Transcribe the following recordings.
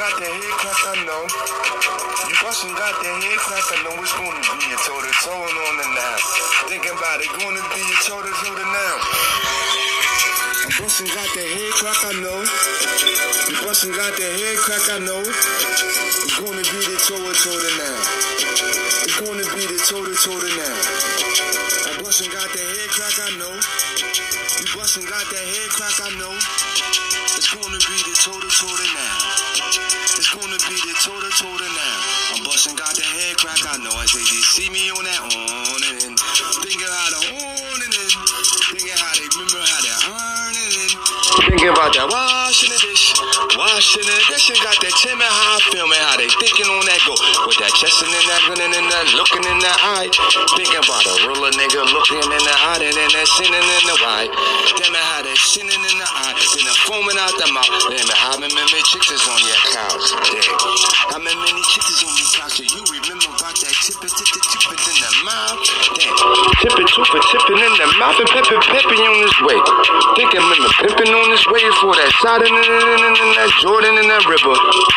got that head crack, I know. You bustin' got that head crack, I know it's gonna be a toe-to-toe on the now. Thinking about it, gonna be a toe-to-toe now. You bustin' got that head crack, I know. You bustin' got that head crack, I know. It's gonna be the toe-to-toe now. It's gonna be the toe-to-toe now. I bustin' got that head crack, I know. You bustin' got that head crack, I know. It's gonna be the toe-to-toe now. It's gonna be the toe-to-toe now. I'm bustin' got that head crack, I know. I say they see me on that on and thinking how to on and thinking how they remember how to earn it. Thinking about that washing the dish, and got that Tim and how I feel, man, how they thinking on that go. With that chest and that grinning and that looking in the eye. Thinking about a ruler nigga looking in the eye and then that sinning in the eye. Damn it, how they sinning in the eye, then the foaming out the mouth. Damn it, how many chicks is on your couch? Damn. How many chicks is on your couch? Do you remember about that tippin' in the mouth? Damn. Tippin' in the mouth and peppin' on his way. Thinking remember pimpin' on his way for that side and that Jordan in that river.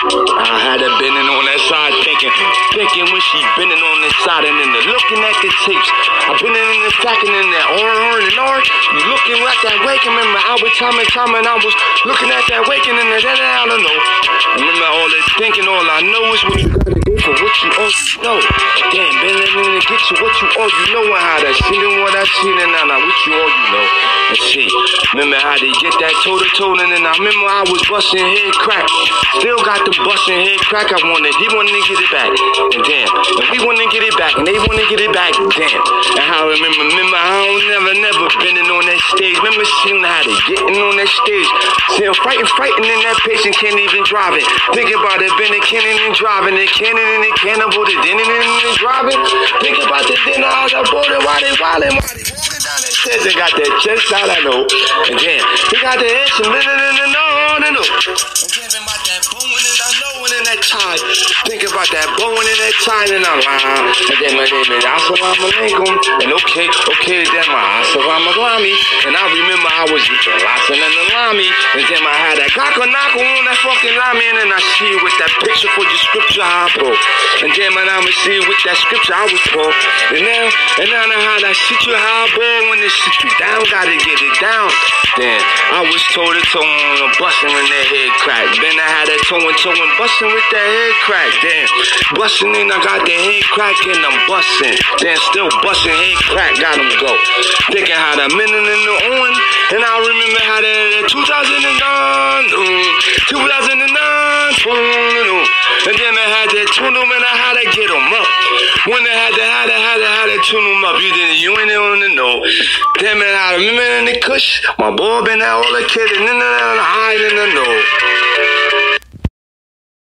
I had her bending on that side thinking when she bending on this side and then looking at the tapes. I've been in the stacking in that orange. You looking at that waking, remember I was time and I was looking at that waking and then I don't know. Remember all that thinking, all I know is what you gotta do for what you all you know. Damn, bending in to get you what you all you know and how that seen and what I seen and now what you all you know. And see, remember how they get that toe-to-toe and then I remember I was busting head crack. Still got the busting head crack. He wanted to get it back. And damn, and we want to get it back and they want to get it back. Damn. And how I remember I don't never bending on that stage. Remember seeing how they getting on that stage. See them fighting in that patient can't even drive it. Thinking about it, bending cannon and driving it, cannon and the cannibal, the dinner and driving. Think about the dinner out the border while they walking down that stairs and got that chest out, I know. And damn, he got the head and living in the no. And then about that bowing and I know in that tie. Think about that bowing in that tie and I'm and then my name is Assalamu Alaikum. And okay, then my Assalamu Alaikum. And I remember I was eating lots and the lami. And then I had that kakanako on that fucking lami. And then I see it with that picture for the scripture I pro. And then man, I'ma see it with that scripture I was pro. And now how that shit you how I ball when this shit you down, gotta get it down. Then I was toe-to-toe on a bustin' when that head crack. Then I had that toe-to-toe and bustin' with that head crack. Then bustin' and I got the head crack and I'm bustin'. Then still bustin' head crack, got him go. Thinking how the minute in the on. And I remember how that 2009, and then I had that tune them and I had to get them up. When I had to tune them up, you ain't on the know. Damn it, I remember in the kush, my boy been out all the kid and then I hide in the know.